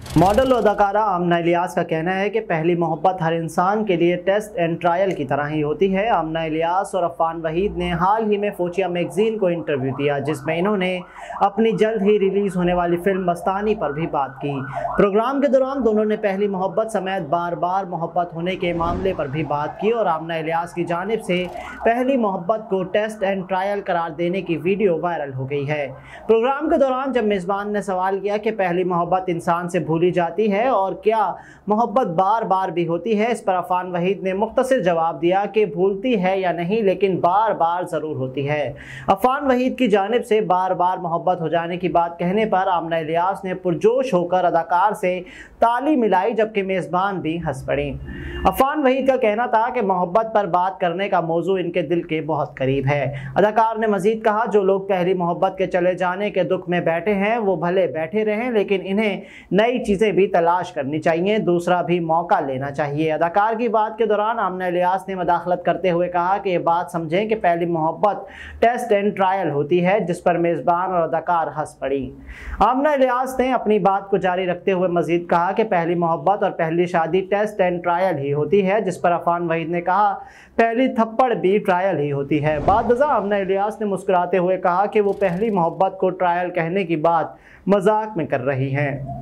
Model और अदाकारा आमना इलियास का कहना है कि पहली मोहब्बत हर इंसान के लिए टेस्ट एंड ट्रायल की तरह ही होती है। आमना इलियास और अफान वहीद ने हाल ही में फोचिया मैगजीन को इंटरव्यू दिया, जिसमें इन्होंने अपनी जल्द ही रिलीज होने वाली फिल्म मस्तानी पर भी बात की। प्रोग्राम के दौरान दोनों ने पहली मोहब्बत समेत बार बार मोहब्बत होने के मामले पर भी बात की और आमना इलियास की जानिब से पहली मोहब्बत को टेस्ट एंड ट्रायल करार देने की वीडियो वायरल हो गई है। प्रोग्राम के दौरान जब मेज़बान ने सवाल किया कि पहली मोहब्बत इंसान से भूली जाती है और क्या मोहब्बत बार बार भी होती है, इस पर अफान वहीद ने मुख्तसर जवाब दिया कि भूलती है या नहीं, लेकिन बार बार ज़रूर होती है। अफान वहीद की जानिब से बार बार मोहब्बत हो जाने की बात कहने पर आमना इलियास ने पुरजोश होकर अदाकार से ताली मिलाई, जबकि मेज़बान भी हंस पड़ी। अफान वहीद का कहना था कि मोहब्बत पर बात करने का मौजू इनके दिल के बहुत करीब है। अदाकार ने मजीद कहा, जो लोग पहली मोहब्बत के चले जाने के दुख में बैठे हैं वो भले बैठे रहें, लेकिन इन्हें नई चीज़ें भी तलाश करनी चाहिए, दूसरा भी मौका लेना चाहिए। अदाकार की बात के दौरान आमना इलियास ने मदाखलत करते हुए कहा कि ये बात समझें कि पहली मोहब्बत टेस्ट एंड ट्रायल होती है, जिस पर मेज़बान और अदाकार हंस पड़ी। आमना इलियास ने अपनी बात को जारी रखते हुए मजीद कहा कि पहली मोहब्बत और पहली शादी टेस्ट एंड ट्रायल ही होती है, जिस पर अफान वहीद ने कहा पहली थप्पड़ भी ट्रायल ही होती है। बाद आमना इलियास ने मुस्कुराते हुए कहा कि वो पहली मोहब्बत को ट्रायल कहने की बात मजाक में कर रही हैं।